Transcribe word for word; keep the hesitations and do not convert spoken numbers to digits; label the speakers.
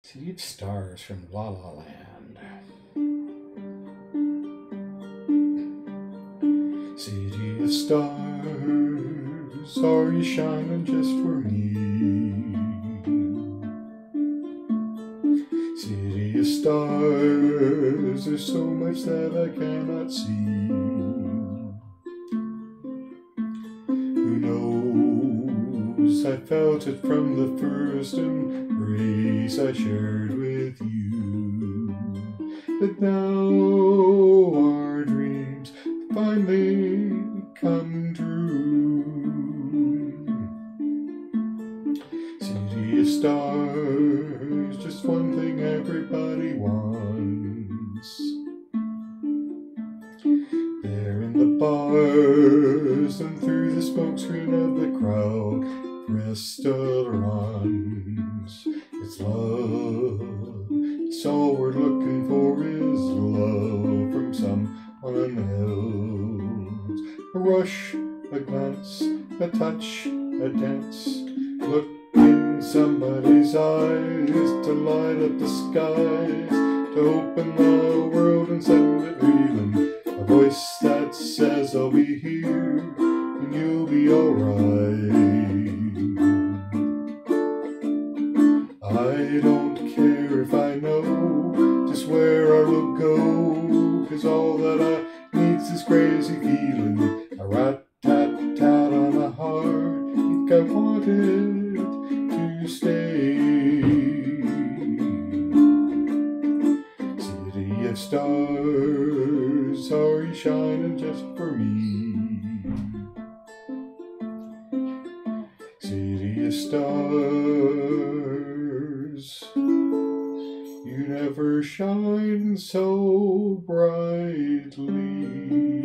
Speaker 1: City of Stars from La La Land. City of stars, are you shining just for me? City of stars, there's so much that I cannot see. Who knows, I felt it from the first embrace I shared with you. But now our dreams finally come true. City of stars, just one thing everybody wants. There in the bars and through the smokescreen of the crowd, restaurants. It's love. It's all we're looking for is love from someone else. A rush, a glance, a touch, a dance. Look in somebody's eyes to light up the skies, to open the world and send it reeling. A voice that says I'll be here and you'll be alright. I don't care if I know just where I will go, 'cause all that I need's this crazy feeling. A rat-tat-tat on the heart, think I want it to stay. City of stars, are you shining just for me? City of stars, you never shine so brightly.